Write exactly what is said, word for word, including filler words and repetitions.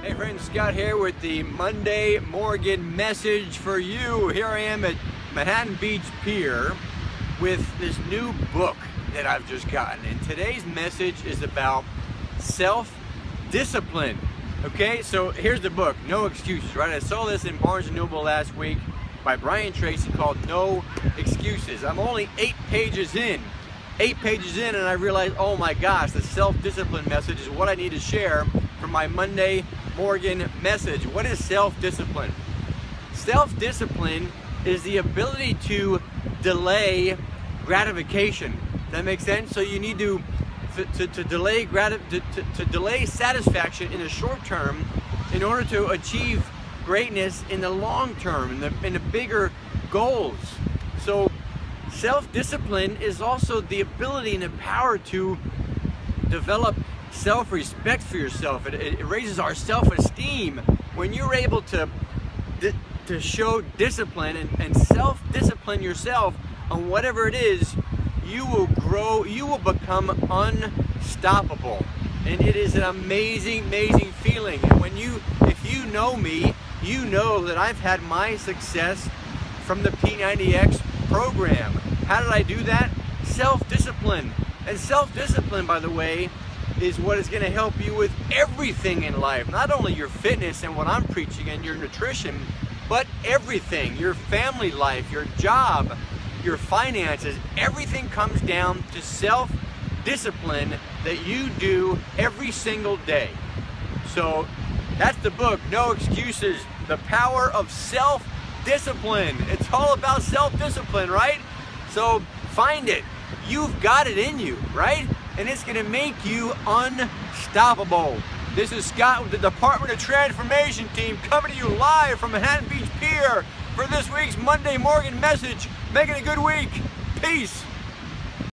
Hey friends, Scott here with the Monday Morgan message for you. Here I am at Manhattan Beach Pier with this new book that I've just gotten. And today's message is about self-discipline. Okay, so here's the book, No Excuses, right? I saw this in Barnes and Noble last week by Brian Tracy called No Excuses. I'm only eight pages in. Eight pages in and I realized, oh my gosh, the self-discipline message is what I need to share for my Monday Morgan message. What is self-discipline? Self-discipline is the ability to delay gratification. Does that make sense? So you need to to, to delay grati to, to, to delay satisfaction in the short term in order to achieve greatness in the long term, in the, in the bigger goals. So self-discipline is also the ability and the power to develop self-respect for yourself. It, it raises our self-esteem. When you're able to, to show discipline and, and self-discipline yourself on whatever it is, you will grow, you will become unstoppable. And it is an amazing, amazing feeling. And when you, if you know me, you know that I've had my success from the P ninety X program. How did I do that? Self-discipline. And self-discipline, by the way, is what is going to help you with everything in life. Not only your fitness and what I'm preaching and your nutrition, but everything. Your family life, your job, your finances. Everything comes down to self-discipline that you do every single day. So that's the book, No Excuses, The Power of Self-Discipline. It's all about self-discipline, right? So find it. You've got it in you, right? And it's going to make you unstoppable. This is Scott with the Department of Transformation team coming to you live from Manhattan Beach Pier for this week's Monday Morgan message. Make it a good week. Peace.